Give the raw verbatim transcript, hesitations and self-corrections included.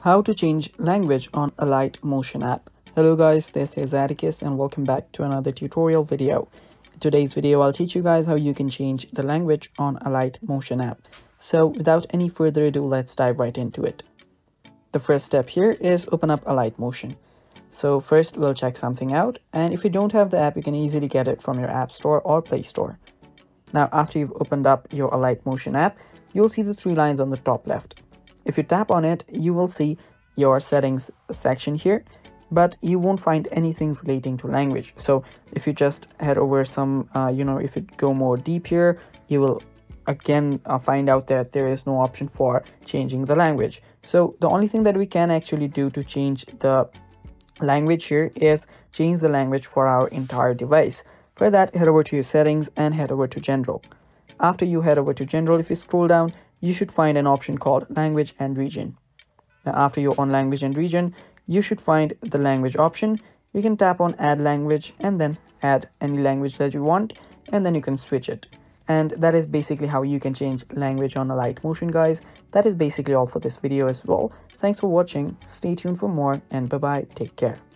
How to change language on Alight Motion app. Hello guys, this is Atticus and welcome back to another tutorial video. In today's video, I'll teach you guys how you can change the language on Alight Motion app. So without any further ado, let's dive right into it. The first step here is open up Alight Motion. So first we'll check something out, and if you don't have the app, you can easily get it from your App Store or Play Store. Now after you've opened up your Alight Motion app, you'll see the three lines on the top left. If you tap on it, you will see your settings section here, but you won't find anything relating to language. So if you just head over some, uh, you know, if you go more deep here, you will again uh, find out that there is no option for changing the language. So the only thing that we can actually do to change the language here is change the language for our entire device. For that, head over to your settings and head over to general. After you head over to general, if you scroll down, you should find an option called language and region. Now after you're on language and region, you should find the language option. You can tap on add language and then add any language that you want, and then you can switch it. And that is basically how you can change language on Alight Motion, guys. That is basically all for this video as well. Thanks for watching. Stay tuned for more, and bye bye. Take care.